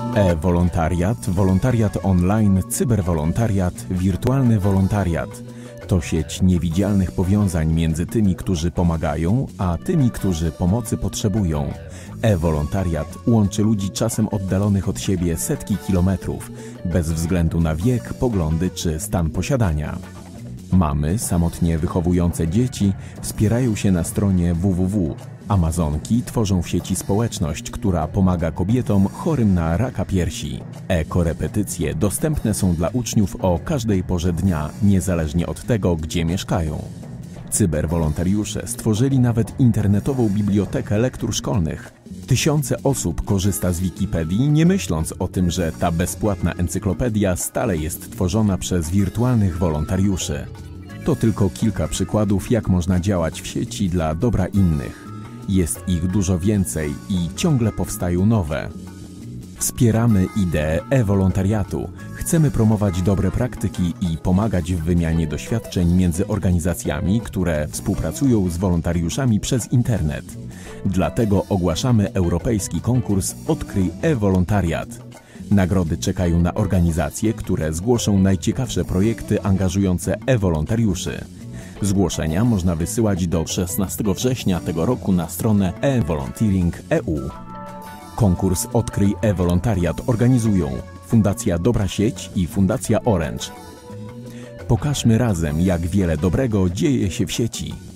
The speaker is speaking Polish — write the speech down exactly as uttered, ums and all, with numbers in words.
E-wolontariat, wolontariat online, cyberwolontariat, wirtualny wolontariat. To sieć niewidzialnych powiązań między tymi, którzy pomagają, a tymi, którzy pomocy potrzebują. E-wolontariat łączy ludzi czasem oddalonych od siebie setki kilometrów, bez względu na wiek, poglądy czy stan posiadania. Mamy samotnie wychowujące dzieci wspierają się na stronie w w w. Amazonki tworzą w sieci społeczność, która pomaga kobietom chorym na raka piersi. E-korepetycje dostępne są dla uczniów o każdej porze dnia, niezależnie od tego, gdzie mieszkają. Cyberwolontariusze stworzyli nawet internetową bibliotekę lektur szkolnych. Tysiące osób korzysta z Wikipedii, nie myśląc o tym, że ta bezpłatna encyklopedia stale jest tworzona przez wirtualnych wolontariuszy. To tylko kilka przykładów, jak można działać w sieci dla dobra innych. Jest ich dużo więcej i ciągle powstają nowe. Wspieramy ideę e-wolontariatu. Chcemy promować dobre praktyki i pomagać w wymianie doświadczeń między organizacjami, które współpracują z wolontariuszami przez internet. Dlatego ogłaszamy europejski konkurs Odkryj e-wolontariat. Nagrody czekają na organizacje, które zgłoszą najciekawsze projekty angażujące e-wolontariuszy. Zgłoszenia można wysyłać do szesnastego września tego roku na stronę e volunteering kropka e u. Konkurs Odkryj e-wolontariat organizują Fundacja Dobra Sieć i Fundacja Orange. Pokażmy razem, jak wiele dobrego dzieje się w sieci.